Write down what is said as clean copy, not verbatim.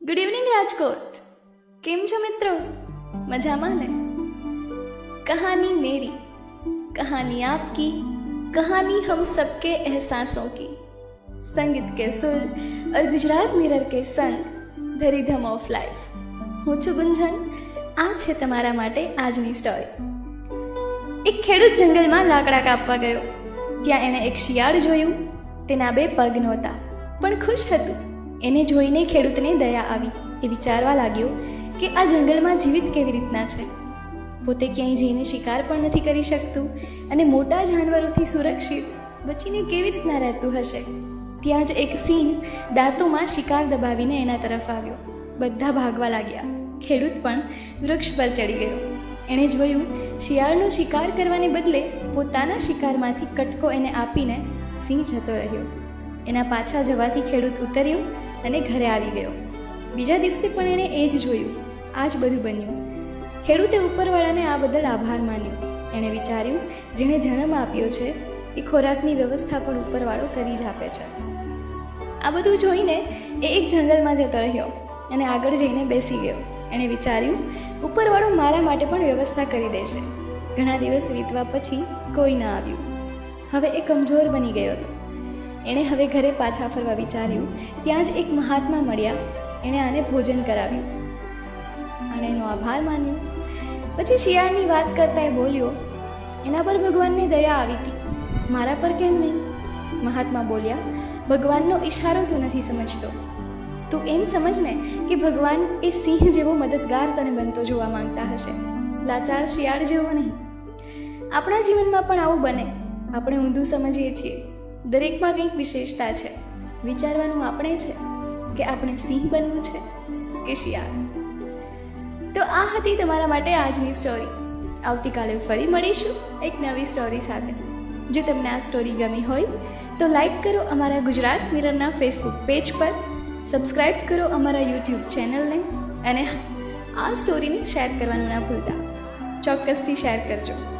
Good evening Rajkot. केम छो मित्रों? मजामा ने? कहानी मेरी, कहानी आपकी, कहानी हम सबके एहसासों की। संगीत के सुर और गुजरात मिरर के संग ધ રિધમ ઓફ લાઈફ। હું છું ગુંજન। આ છે તમારા માટે આજની સ્ટોરી। એક ખેડૂત જંગલમાં લાકડા કાપવા ગયો। ત્યાં એણે એક શિયાળ જોયું। તેના બે પગ નહોતા પણ ખુશ હતું। એને જોઈને ખેડૂતને દયા આવી। એ વિચારવા લાગ્યો કે આ જંગલમાં જીવિત કેવી રીતના છે। પોતે ક્યાંય જઈને શિકાર પણ નથી કરી શકતું અને મોટા જાનવરોથી સુરક્ષિત બચીને કેવી રીતના રહેતું હશે। ત્યાં જ એક સિંહ દાંતોમાં શિકાર દબાવીને એના તરફ આવ્યો। બધા ભાગવા લાગ્યા। ખેડૂત પણ વૃક્ષ પર ચડી ગયો। એણે જોયું શિયાળનો શિકાર કરવાને બદલે પોતાના શિકારમાંથી કટકો એને આપીને સિંહ જતો રહ્યો। એના પાછા જવાથી ખેડૂત ઉતર્યો અને ઘરે આવી ગયો। બીજા દિવસે પણ એણે એ જ જોયું। આ જ બધું બન્યું। ખેડૂતે ઉપરવાળાને આ બદલ આભાર માન્યો। એણે વિચાર્યું જેણે જન્મ આપ્યો છે એ ખોરાકની વ્યવસ્થા પણ ઉપરવાળો કરી જ આપે છે। આ બધું જોઈને એ એક જંગલમાં જતો રહ્યો અને આગળ જઈને બેસી ગયો। એણે વિચાર્યું ઉપરવાળો મારા માટે પણ વ્યવસ્થા કરી દેશે। ઘણા દિવસ વીતવા પછી કોઈ ન આવ્યું। હવે એ કમજોર બની ગયો હતો। એણે હવે ઘરે પાછા ફરવા વિચાર્યું। ત્યાં જ એક મહાત્મા મળ્યા। એણે આને ભોજન કરાવ્યું અને એનો આભાર માન્યો। પછી શિયાળની વાત કરતા એ બોલ્યો, એના પર ભગવાનની દયા આવી હતી, મારા પર કેમ નહીં? મહાત્મા બોલ્યા, ભગવાનનો ઈશારો તું નથી સમજતો। તું એમ સમજ ને કે ભગવાન એ સિંહ જેવો મદદગાર તને બનતો જોવા માંગતા હશે, લાચાર શિયાળ જેવો નહીં। આપણા જીવનમાં પણ આવું બને। આપણે ઊંધું સમજીએ છીએ। દરેકમાં કંઈક વિશેષતા છે। વિચારવાનું આપણે છે કે આપણે સિંહ બનવું છે કે શિયાળ। તો આ હતી તમારા માટે આજની સ્ટોરી। આવતીકાલે ફરી મળીશું એક નવી સ્ટોરી સાથે। જો તમને આ સ્ટોરી ગમી હોય તો લાઈક કરો અમારા ગુજરાત મિરરના ફેસબુક પેજ પર, સબસ્ક્રાઈબ કરો અમારા યુટ્યુબ ચેનલને અને આ સ્ટોરીને શેર કરવાનું ના ભૂલતા। ચોક્કસથી શેર કરજો।